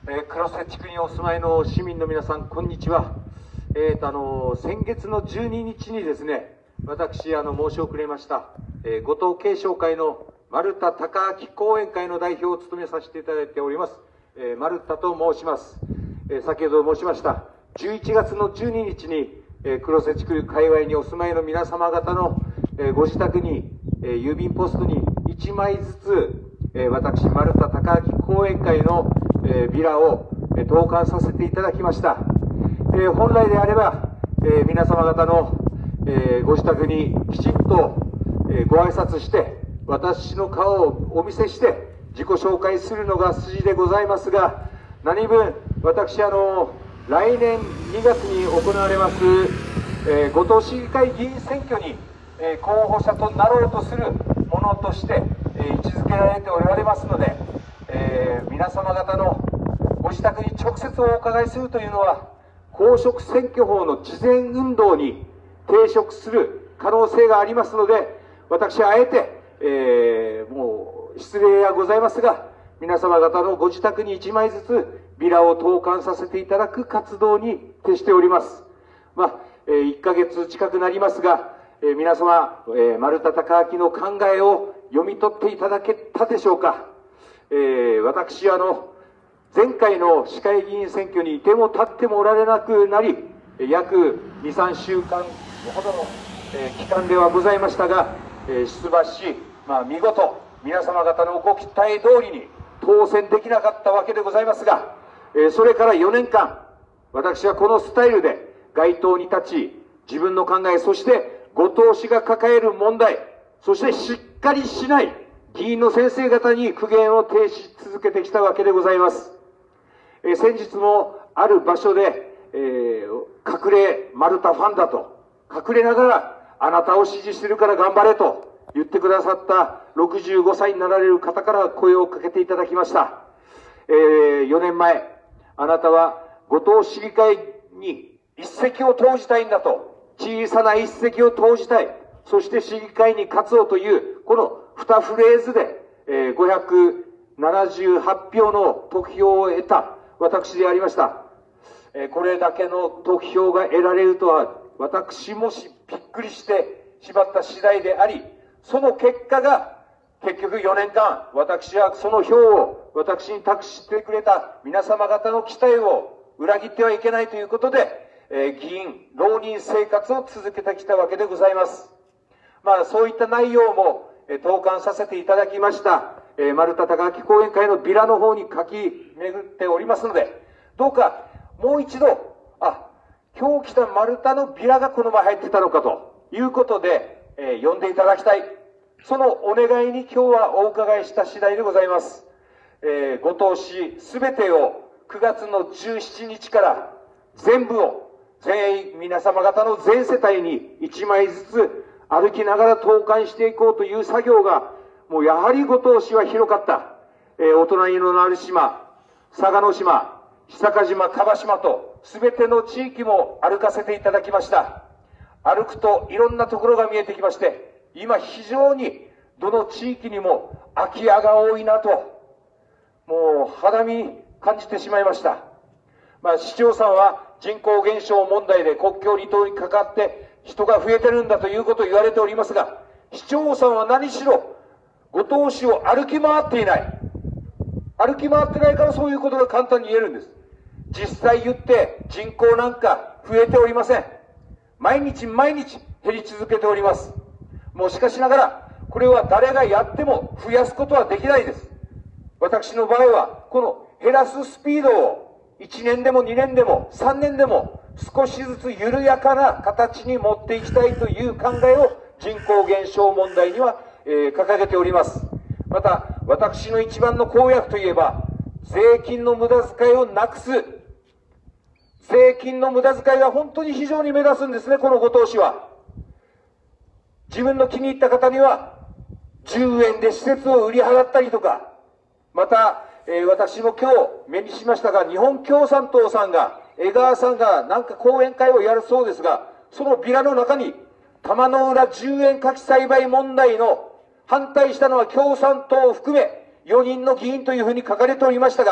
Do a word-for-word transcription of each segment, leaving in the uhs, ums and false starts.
えー、黒瀬地区にお住まいの市民の皆さん、こんにちは。えーと、あの、先月のじゅうににちにですね、私、あの、申し遅れました、えー、後藤慶商会の丸田孝明後援会の代表を務めさせていただいております、えー、丸田と申します。えー、先ほど申しました、じゅういちがつのじゅうににちに、えー、黒瀬地区界隈にお住まいの皆様方の、えー、ご自宅に、えー、郵便ポストにいちまいずつ、えー、私、丸田孝明後援会の、えー、ビラを、えー、投函させていただきました。えー、本来であれば、えー、皆様方の、えー、ご自宅にきちんと、えー、ご挨拶して、私の顔をお見せして、自己紹介するのが筋でございますが、何分、私、あの、来年にがつに行われます、えー、後藤市議会議員選挙に、えー、候補者となろうとするものとして、えー、位置づけられておられますので、えー、皆様方のご自宅に直接お伺いするというのは、公職選挙法の事前運動に抵触する可能性がありますので、私はあえて、えー、もう失礼がございますが、皆様方のご自宅にいちまいずつビラを投函させていただく活動に徹しております。まあ、えー、いっかげつ近くなりますが、えー、皆様、えー、丸田孝明の考えを読み取っていただけたでしょうか。えー、私、あの、前回の市会議員選挙にいても立ってもおられなくなり、約に、さんしゅうかんほどの、えー、期間ではございましたが、えー、出馬し、まあ、見事、皆様方のご期待通りに当選できなかったわけでございますが、えー、それからよねんかん、私はこのスタイルで街頭に立ち、自分の考え、そして後藤氏が抱える問題、そしてしっかりしない議員の先生方に苦言を呈し続けてきたわけでございます。えー、先日もある場所で、えー、隠れ丸太ファンだと、隠れながらあなたを支持してるから頑張れと言ってくださったろくじゅうごさいになられる方から声をかけていただきました。えー、よねんまえ、あなたは後藤市議会に一石を投じたいんだと、小さな一石を投じたい、そして市議会に勝つをという、このにフレーズで、えー、ごひゃくななじゅうはちひょうの得票を得た私でありました。えー、これだけの得票が得られるとは、私もしびっくりしてしまった次第であり、その結果が、結局よねんかん、私はその票を私に託してくれた皆様方の期待を裏切ってはいけないということで、えー、議員、浪人生活を続けてきたわけでございます。まあ、そういった内容も、えー、投函させていただきました、えー、丸田孝明後援会のビラの方に書き巡っておりますので、どうかもう一度、あ、今日来た丸太のビラがこの前入ってたのかということで、えー、読んでいただきたい。そのお願いに今日はお伺いした次第でございます。えー、後藤市すべてをくがつのじゅうしちにちから全部を全員皆様方の全世帯にいちまいずつ歩きながら投函していこうという作業が、もうやはり後藤市は広かった。えー、お隣の鳴島、佐賀の島、久賀島、樺島と全ての地域も歩かせていただきました。歩くといろんなところが見えてきまして、今非常にどの地域にも空き家が多いなと、もう肌身感じてしまいました。まあ、市長さんは人口減少問題で国境離島にかかって人が増えてるんだということを言われておりますが、市長さんは何しろ後藤市を歩き回っていない。歩き回ってないからそういうことが簡単に言えるんです。実際言って人口なんか増えておりません。毎日毎日減り続けております。もうしかしながら、これは誰がやっても増やすことはできないです。私の場合は、この減らすスピードをいちねんでもにねんでもさんねんでも少しずつ緩やかな形に持っていきたいという考えを人口減少問題には、えー、掲げております。また、私の一番の公約といえば、税金の無駄遣いをなくす。税金の無駄遣いが本当に非常に目立つんですね、この後藤市は。自分の気に入った方には、じゅうえんで施設を売り払ったりとか、また、えー、私も今日目にしましたが、日本共産党さんが、江川さんがなんか講演会をやるそうですが、そのビラの中に、玉の浦じゅうえん柿栽培問題の反対したのは共産党を含めよにんの議員というふうに書かれておりましたが、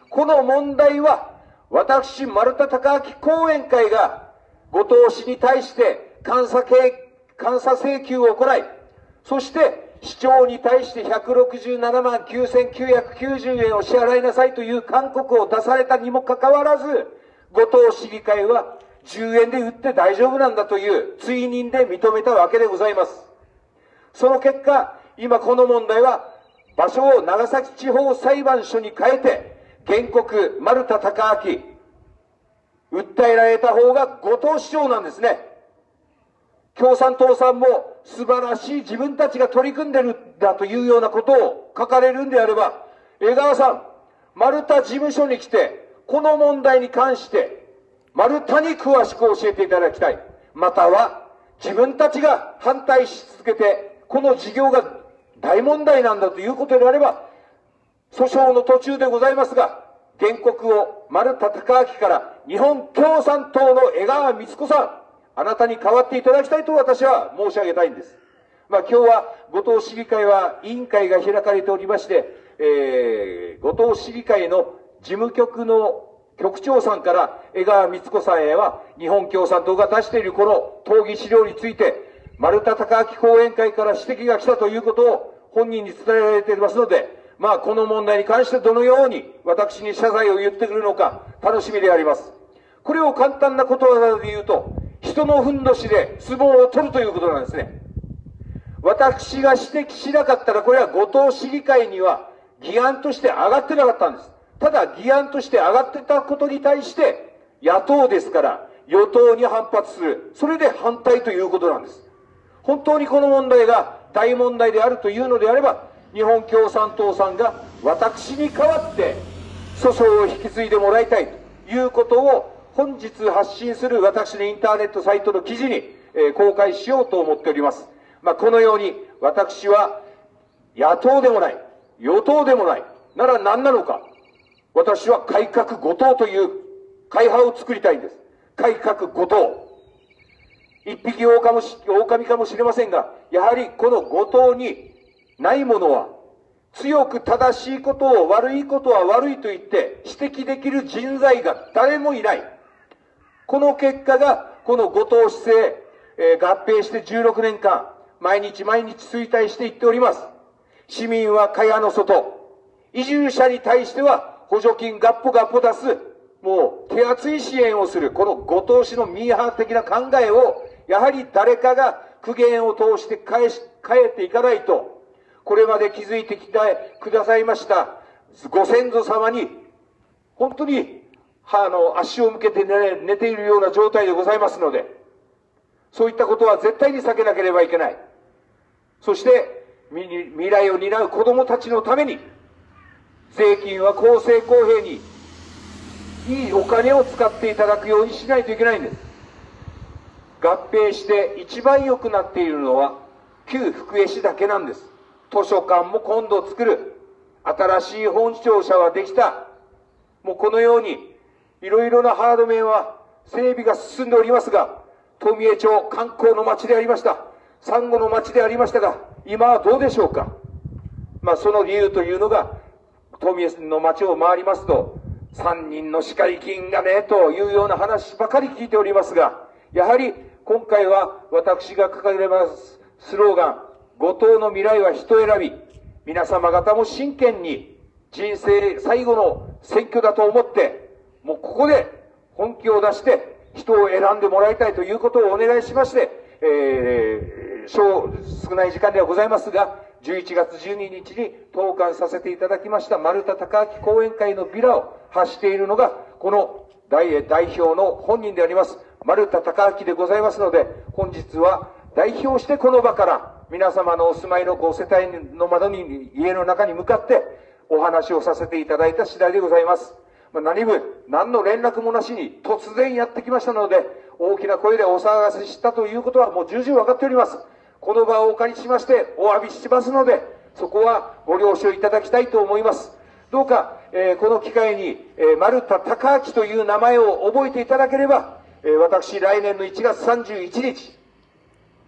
この問題は、私、丸田孝明後援会が、後藤氏に対して監査刑、監査請求を行い、そして、市長に対してひゃくろくじゅうななまんきゅうせんきゅうひゃくきゅうじゅうえんを支払いなさいという勧告を出されたにもかかわらず、後藤市議会はじゅうえんで売って大丈夫なんだという追認で認めたわけでございます。その結果、今この問題は場所を長崎地方裁判所に変えて、原告丸田孝明、訴えられた方が後藤市長なんですね。共産党さんも素晴らしい自分たちが取り組んでるんだというようなことを書かれるんであれば、江川さん、丸太事務所に来て、この問題に関して、丸太に詳しく教えていただきたい。または、自分たちが反対し続けて、この事業が大問題なんだということであれば、訴訟の途中でございますが、原告を丸田孝明から日本共産党の江川光子さん、あなたに代わっていただきたいと私は申し上げたいんです。まあ今日は後藤市議会は委員会が開かれておりまして、えー、後藤市議会の事務局の局長さんから江川光子さんへは日本共産党が出しているこの討議資料について丸田孝明後援会から指摘が来たということを本人に伝えられていますので、まあこの問題に関してどのように私に謝罪を言ってくるのか楽しみであります。これを簡単なことわざで言うと、人のふんどしで相撲を取るということなんですね。私が指摘しなかったら、これは後藤市議会には議案として上がってなかったんです。ただ議案として上がってたことに対して、野党ですから与党に反発する。それで反対ということなんです。本当にこの問題が大問題であるというのであれば、日本共産党さんが私に代わって訴訟を引き継いでもらいたいということを本日発信する私のインターネットサイトの記事に、えー、公開しようと思っております。まあ、このように私は野党でもない、与党でもない、なら何なのか。私は改革後藤という会派を作りたいんです。改革後藤。一匹狼かもし、狼かもしれませんが、やはりこの後藤にないものは、強く正しいことを悪いことは悪いと言って指摘できる人材が誰もいない。この結果が、この後藤市政、えー、合併してじゅうろくねんかん、毎日毎日衰退していっております。市民は蚊帳の外、移住者に対しては補助金ガッポガッポ出す、もう手厚い支援をする、この後藤市のミーハー的な考えを、やはり誰かが苦言を通して変えし、変えていかないと、これまで築いてきてくださいましたご先祖様に、本当に、あの、足を向けて寝、寝ているような状態でございますので、そういったことは絶対に避けなければいけない。そして、未来を担う子供たちのために、税金は公正公平に、いいお金を使っていただくようにしないといけないんです。合併して一番良くなっているのは、旧福江市だけなんです。図書館も今度作る。新しい本庁舎はできた。もうこのように、いろいろなハード面は整備が進んでおりますが、富江町観光の街でありました。サンゴの街でありましたが、今はどうでしょうか。まあその理由というのが、富江の街を回りますと、三人の市会議員がね、というような話ばかり聞いておりますが、やはり今回は私が掲げますスローガン、後藤の未来は人選び、皆様方も真剣に人生最後の選挙だと思って、もうここで本気を出して人を選んでもらいたいということをお願いしまして、えー、少、少ない時間ではございますが、じゅういちがつじゅうににちに投函させていただきました丸田孝明後援会のビラを発しているのが、この代、代表の本人であります、丸田孝明でございますので、本日は代表してこの場から皆様のお住まいのご世帯の窓に、家の中に向かってお話をさせていただいた次第でございます。何分、何の連絡もなしに突然やってきましたので、大きな声でお騒がせしたということはもう重々分かっております。この場をお借りしましてお詫びしますので、そこはご了承いただきたいと思います。どうか、えー、この機会に、えー、丸田孝明という名前を覚えていただければ、えー、私来年のいちがつさんじゅういちにち、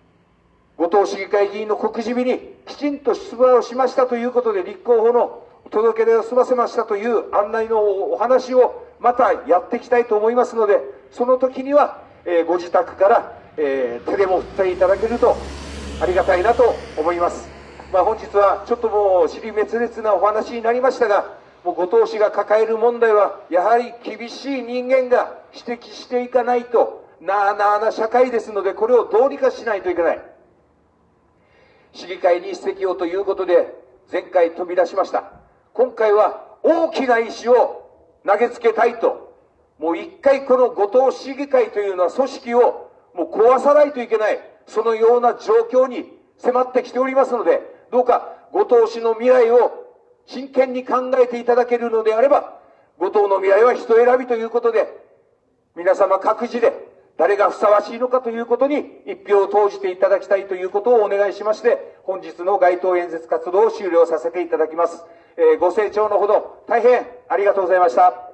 後藤市議会議員の告示日にきちんと出馬をしましたということで立候補の届け出を済ませましたという案内のお話をまたやっていきたいと思いますので、その時には、えー、ご自宅から、えー、手でも振っていただけるとありがたいなと思います。まあ、本日はちょっともう尻滅裂なお話になりましたが、もう後藤氏が抱える問題はやはり厳しい人間が指摘していかないとなあなあな社会ですので、これをどうにかしないといけない。市議会に一石をということで前回飛び出しました。今回は大きな石を投げつけたいと、もう一回この後藤市議会というのは組織をもう壊さないといけない、そのような状況に迫ってきておりますので、どうか後藤氏の未来を真剣に考えていただけるのであれば、後藤の未来は人選びということで、皆様各自で誰がふさわしいのかということに一票を投じていただきたいということをお願いしまして、本日の街頭演説活動を終了させていただきます。えー、ご清聴のほど大変ありがとうございました。